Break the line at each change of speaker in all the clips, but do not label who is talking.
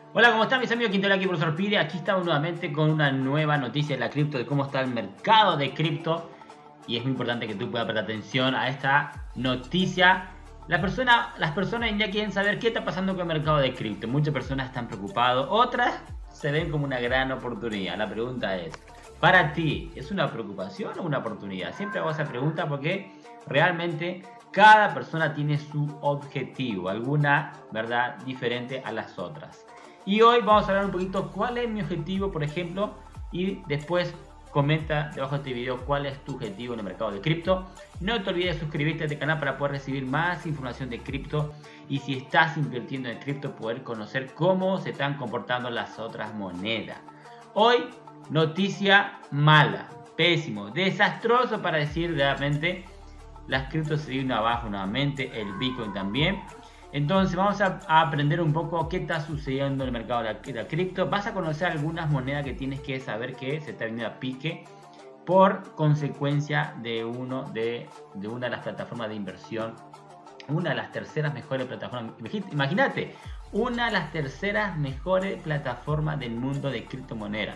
Hola, ¿cómo están mis amigos? Quintero aquí, profesor Pide. Aquí estamos nuevamente con una nueva noticia de la cripto, de cómo está el mercado de cripto. Y es muy importante que tú puedas prestar atención a esta noticia. Las personas hoy en día quieren saber qué está pasando con el mercado de cripto. Muchas personas están preocupadas, otras se ven como una gran oportunidad. La pregunta es, para ti, ¿es una preocupación o una oportunidad? Siempre hago esa pregunta porque realmente cada persona tiene su objetivo, alguna, ¿verdad?, diferente a las otras. Y hoy vamos a hablar un poquito cuál es mi objetivo, por ejemplo, y después comenta debajo de este video cuál es tu objetivo en el mercado de cripto. No te olvides de suscribirte a este canal para poder recibir más información de cripto, y si estás invirtiendo en cripto, poder conocer cómo se están comportando las otras monedas. Hoy, noticia mala, pésimo, desastroso para decir realmente. Las criptos se vienen abajo nuevamente, el Bitcoin también. Entonces vamos a aprender un poco qué está sucediendo en el mercado de la cripto. Vas a conocer algunas monedas que tienes que saber que se está viniendo a pique por consecuencia de una de las plataformas de inversión, una de las terceras mejores plataformas. Imagínate, una de las terceras mejores plataformas del mundo de criptomonedas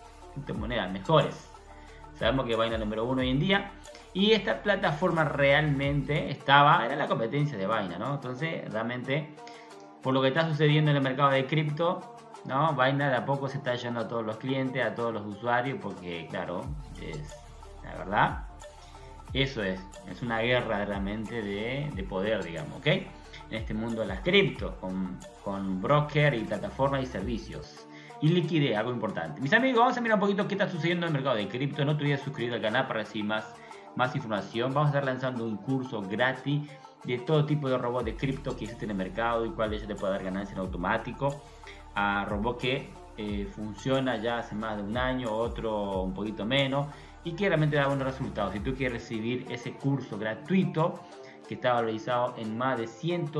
mejores. Sabemos que Binance es el número 1 hoy en día. Y esta plataforma realmente era la competencia de Binance, ¿no? Entonces, realmente, por lo que está sucediendo en el mercado de cripto, ¿no? Binance de a poco se está llevando a todos los clientes, a todos los usuarios, porque, claro, es la verdad, eso es una guerra realmente de poder, digamos, ¿ok? En este mundo de las criptos, con broker y plataformas y servicios. Y liquidez, algo importante. Mis amigos, vamos a mirar un poquito qué está sucediendo en el mercado de cripto. No te olvides de suscribirte al canal para recibir más información. Vamos a estar lanzando un curso gratis de todo tipo de robots de cripto que existen en el mercado y cuál de ellos te puede dar ganancia en automático. A robot que funciona ya hace más de un año, otro un poquito menos, y que realmente da buenos resultados. Si tú quieres recibir ese curso gratuito que está valorizado en más de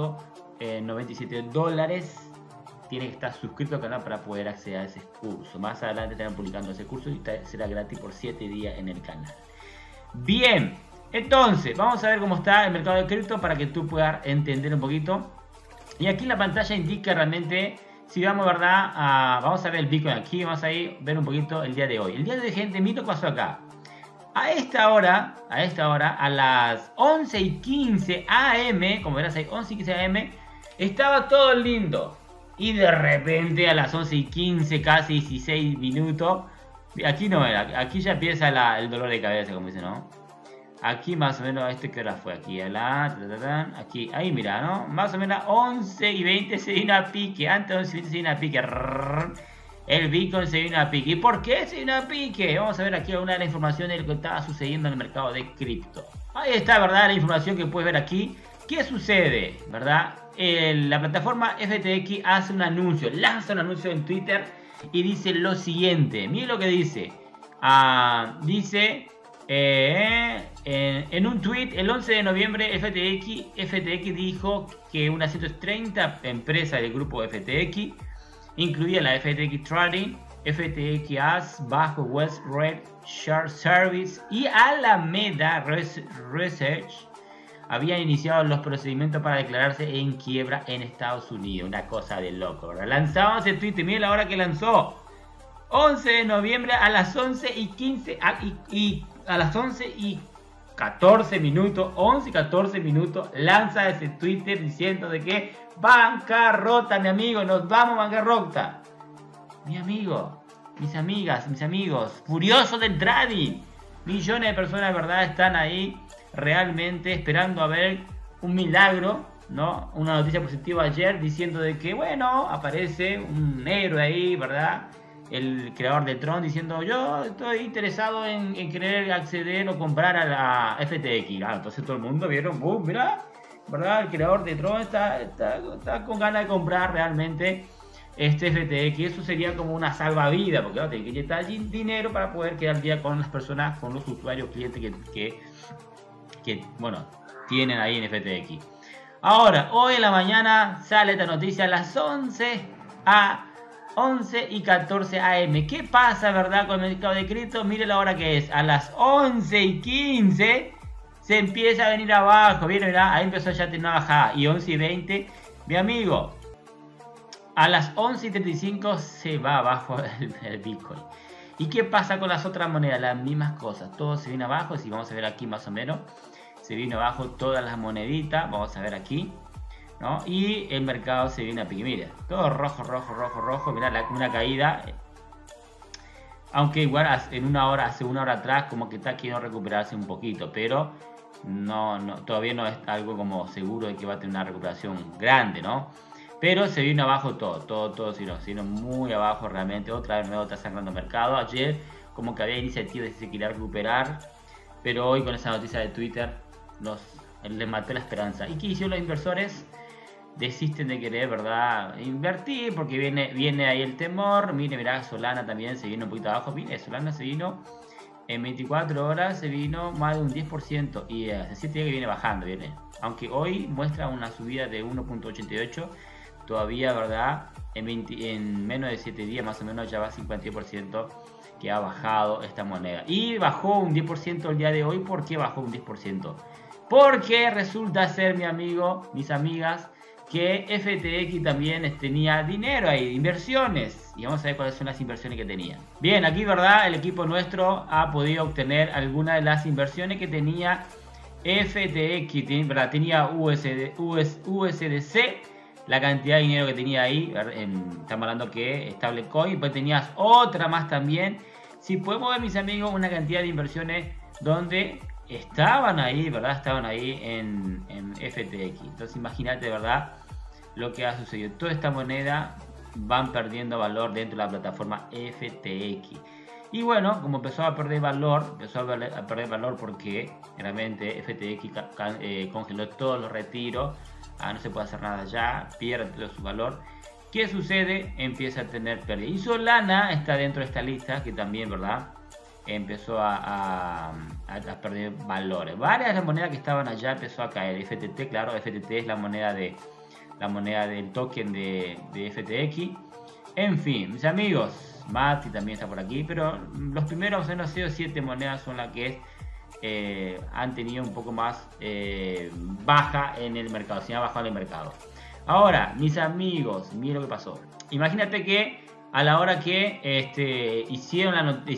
$197, tienes que estar suscrito al canal para poder acceder a ese curso. Más adelante estarán publicando ese curso y será gratis por 7 días en el canal. Bien, entonces vamos a ver cómo está el mercado de cripto para que tú puedas entender un poquito. Y aquí en la pantalla indica realmente, si vamos, ¿verdad? Vamos a ver el Bitcoin aquí, vamos a ver un poquito el día de hoy. El día de hoy, gente, mira lo que pasó acá. A esta hora, a las 11:15 am, como verás ahí, 11:15 am, estaba todo lindo. Y de repente a las 11:15, casi 16 minutos, aquí no era, aquí ya empieza el dolor de cabeza, como dicen, ¿no? Aquí más o menos, ¿qué hora fue? Aquí aquí, ahí mira, ¿no? Más o menos 11:20 se vino a pique, antes de 11:20 se vino a pique, el Bitcoin se vino a pique. ¿Y por qué se vino a pique? Vamos a ver aquí alguna de la información de lo que estaba sucediendo en el mercado de cripto. Ahí está, ¿verdad? La información que puedes ver aquí. ¿Qué sucede? ¿Verdad? La plataforma FTX hace un anuncio, lanza un anuncio en Twitter y dice lo siguiente. Miren lo que dice. Dice en un tweet el 11 de noviembre FTX dijo que unas 130 empresas del grupo FTX, incluida la FTX Trading, FTX As, Bajo West Red Share Service y Alameda Research, habían iniciado los procedimientos para declararse en quiebra en Estados Unidos. Una cosa de loco, ¿verdad? Lanzaban ese tweet, miren la hora que lanzó. 11 de noviembre a las 11:15 y a las 11:14 minutos, 11:14 minutos, lanza ese Twitter diciendo de que bancarrota, mi amigo, nos vamos a bancarrota. Mi amigo, mis amigas, mis amigos, furiosos del trading. Millones de personas, ¿verdad?, están ahí realmente esperando a ver un milagro, ¿no? Una noticia positiva ayer diciendo de que, bueno, aparece un héroe ahí, ¿verdad? El creador de Tron diciendo, yo estoy interesado en querer acceder o comprar a la FTX. Entonces todo el mundo vieron, boom, mira, ¿verdad? El creador de Tron está con ganas de comprar realmente este FTX. Eso sería como una salvavidas, porque tiene que inyectar dinero para poder quedar al día con las personas, con los usuarios, clientes que bueno, tienen ahí en FTX. Ahora, hoy en la mañana sale esta noticia a las 11:14 am. ¿Qué pasa, verdad, con el mercado de cripto? Mire la hora que es. A las 11:15 se empieza a venir abajo. ¿Vieron? Ahí empezó ya a tener una bajada. Y 11:20, mi amigo, A las 11:35 se va abajo el Bitcoin. ¿Y qué pasa con las otras monedas? Las mismas cosas. Todo se viene abajo. Si vamos a ver aquí más o menos. Se vino abajo todas las moneditas. Vamos a ver aquí, ¿no? Y el mercado se viene a pique. Mira, todo rojo, rojo, rojo, rojo. Mira, una caída. Aunque igual hace una hora atrás como que está queriendo recuperarse un poquito. Pero no, todavía no es algo como seguro de que va a tener una recuperación grande, ¿no? Pero se vino abajo todo se vino muy abajo realmente. Otra vez nuevo está sangrando el mercado. Ayer como que había iniciativas de que se quería recuperar. Pero hoy con esa noticia de Twitter les maté la esperanza. ¿Y qué hicieron los inversores? Desisten de querer, ¿verdad? Invertir porque viene ahí el temor. Mirá, Solana también se vino un poquito abajo. Mire, Solana se vino en 24 horas, se vino más de un 10%. Y hace 7 días que viene bajando, aunque hoy muestra una subida de 1.88. Todavía, ¿verdad? En menos de 7 días más o menos ya va 52% que ha bajado esta moneda. Y bajó un 10% el día de hoy. ¿Por qué bajó un 10%? Porque resulta ser, mis amigas, que FTX también tenía dinero ahí, inversiones. Y vamos a ver cuáles son las inversiones que tenía. Bien, aquí, ¿verdad? El equipo nuestro ha podido obtener algunas de las inversiones que tenía FTX, ¿verdad? Tenía USDC. La cantidad de dinero que tenía ahí, estamos hablando que stablecoin, pues tenías otra más también. Si podemos ver, mis amigos, una cantidad de inversiones donde estaban ahí, ¿verdad? Estaban ahí en FTX. Entonces imagínate, ¿verdad? Lo que ha sucedido. Toda esta moneda van perdiendo valor dentro de la plataforma FTX. Y bueno, como empezó a perder valor, porque realmente FTX congeló todos los retiros. No se puede hacer nada ya, pierde todo su valor. ¿Qué sucede? Empieza a tener pérdida. Y Solana está dentro de esta lista que también, ¿verdad? Empezó a perder valores. Varias de las monedas que estaban allá empezó a caer. FTT, claro, FTT es la moneda del token de FTX. En fin, mis amigos, Mati también está por aquí, pero los primeros, no sé, 7 monedas son las que han tenido un poco más baja en el mercado, se ha bajado en el mercado. Ahora, mis amigos, miren lo que pasó. Imagínate que a la hora que hicieron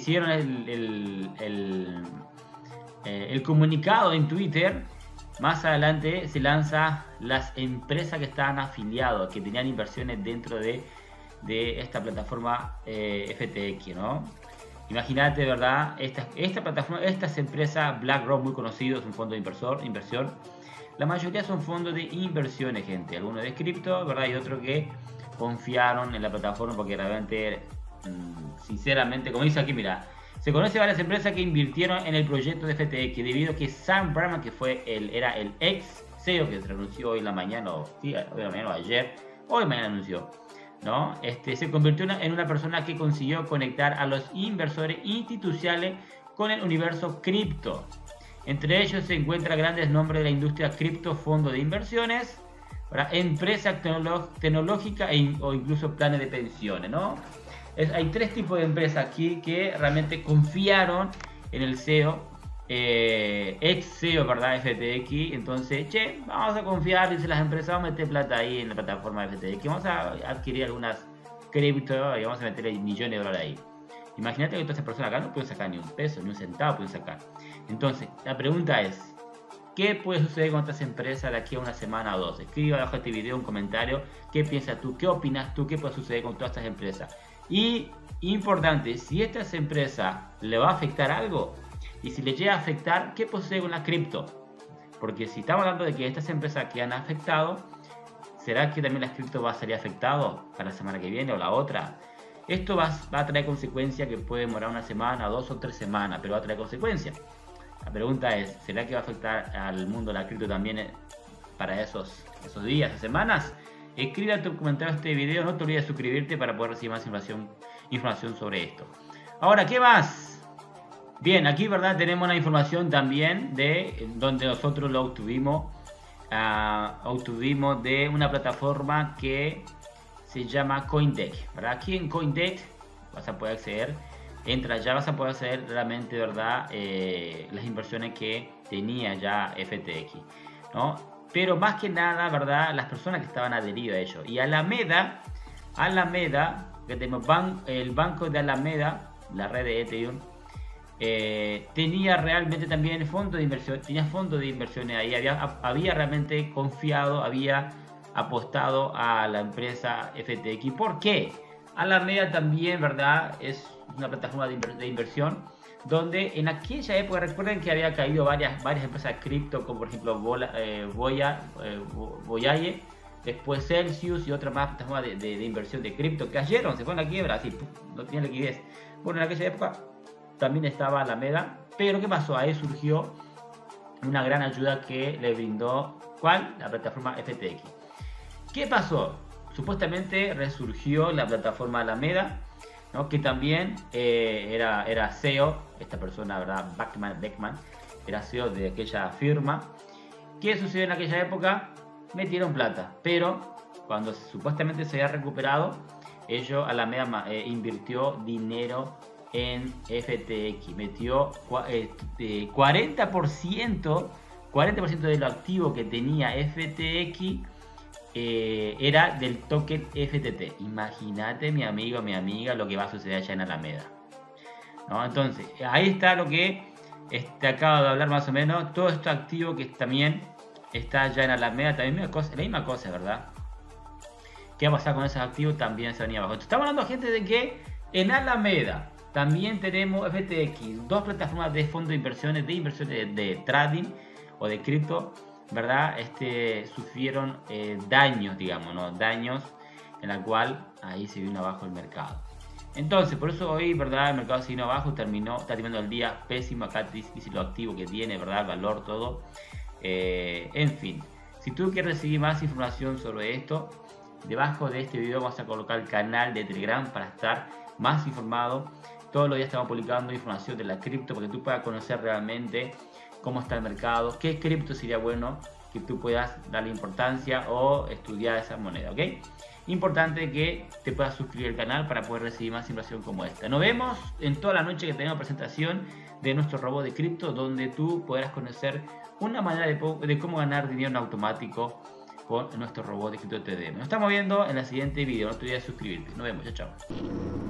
el comunicado en Twitter, más adelante se lanza las empresas que estaban afiliados, que tenían inversiones dentro de esta plataforma FTX, ¿no? Imagínate, ¿verdad? Esta plataforma, estas empresas, BlackRock, muy conocidos, un fondo de inversión. La mayoría son fondos de inversiones, gente. Algunos de cripto, ¿verdad? Y otros que confiaron en la plataforma porque realmente, sinceramente, como dice aquí, mira, se conoce varias empresas que invirtieron en el proyecto de FTX debido a que Sam Bankman, que era el ex CEO que se renunció hoy en la mañana, o ayer, hoy mañana anunció, ¿no? Se convirtió en una persona que consiguió conectar a los inversores institucionales con el universo cripto. Entre ellos se encuentran grandes nombres de la industria cripto, fondos de inversiones, empresas tecnológicas o incluso planes de pensiones, ¿no? Hay 3 tipos de empresas aquí que realmente confiaron en el CEO, ex CEO, ¿verdad? FTX. Entonces, vamos a confiar, dice las empresas, vamos a meter plata ahí en la plataforma de FTX, vamos a adquirir algunas cripto y vamos a meter millones de dólares ahí. Imagínate que todas estas personas acá no pueden sacar ni un peso, ni un centavo pueden sacar. Entonces, la pregunta es, ¿qué puede suceder con estas empresas de aquí a una semana o 2? Escribe abajo de este video un comentario. ¿Qué piensas tú? ¿Qué opinas tú? ¿Qué puede suceder con todas estas empresas? Y, importante, si a estas empresas le va a afectar algo, y si le llega a afectar, ¿qué puede suceder con la cripto? Porque si estamos hablando de que estas empresas que han afectado, ¿será que también la cripto va a salir afectado para la semana que viene o la otra? Esto va a traer consecuencias que puede demorar una semana, 2 o 3 semanas, pero va a traer consecuencias. La pregunta es, ¿será que va a afectar al mundo de la cripto también para esos días, esas semanas? Escribe tu comentario a este video, no te olvides de suscribirte para poder recibir más información sobre esto. Ahora, ¿qué más? Bien, aquí, ¿verdad? Tenemos una información también de donde nosotros lo obtuvimos de una plataforma que se llama CoinDesk, ¿verdad? Aquí en CoinDesk vas a poder acceder, entra ya, vas a poder acceder realmente, ¿verdad? Las inversiones que tenía ya FTX, ¿no? Pero más que nada, ¿verdad? Las personas que estaban adheridas a ello. Y Alameda Alameda, que tenemos el banco de Alameda, la red de Ethereum, tenía realmente también fondos de inversión, tenía fondos de inversiones ahí, había realmente confiado, había apostado a la empresa FTX. ¿Por qué? Alameda también, ¿verdad? Es una plataforma de inversión donde en aquella época, recuerden que había caído varias empresas cripto, como por ejemplo Voyaye, después Celsius y otra más plataforma de inversión de cripto, cayeron, se fueron a la quiebra, así, no tenían liquidez. Bueno, en aquella época también estaba Alameda, pero ¿qué pasó? Ahí surgió una gran ayuda que le brindó, ¿cuál? La plataforma FTX. ¿Qué pasó? Supuestamente resurgió la plataforma Alameda, ¿no? Que también era CEO, esta persona, ¿verdad? Beckman, era CEO de aquella firma. ¿Qué sucedió en aquella época? Metieron plata, pero cuando supuestamente se había recuperado, Alameda invirtió dinero en FTX, metió 40% de lo activo que tenía FTX era del token FTT. Imagínate, mi amigo, mi amiga, lo que va a suceder allá en Alameda, ¿no? Entonces, ahí está lo que te acabo de hablar más o menos. Todo esto activo que también está allá en Alameda, también la misma cosa, ¿verdad? ¿Qué va a pasar con esos activos? También se venía abajo. Entonces, estamos hablando, gente, de que en Alameda también tenemos FTX, dos plataformas de fondos de inversiones, de trading o de cripto, ¿verdad? Sufrieron daños, digamos, ¿no? Daños en la cual ahí se vino abajo el mercado. Entonces, por eso hoy, ¿verdad? El mercado se vino abajo, está terminando el día pésimo. Acá dice lo activo que tiene, ¿verdad? El valor, todo. En fin, si tú quieres recibir más información sobre esto, debajo de este video vamos a colocar el canal de Telegram para estar más informado. Todos los días estamos publicando información de la cripto para que tú puedas conocer realmente cómo está el mercado, qué cripto sería bueno que tú puedas darle importancia o estudiar esa moneda, ¿ok? Importante que te puedas suscribir al canal para poder recibir más información como esta. Nos vemos en toda la noche que tenemos presentación de nuestro robot de cripto, donde tú podrás conocer una manera de cómo ganar dinero en automático con nuestro robot de cripto TD. Nos estamos viendo en el siguiente video. No te olvides de suscribirte. Nos vemos. Chao, chao.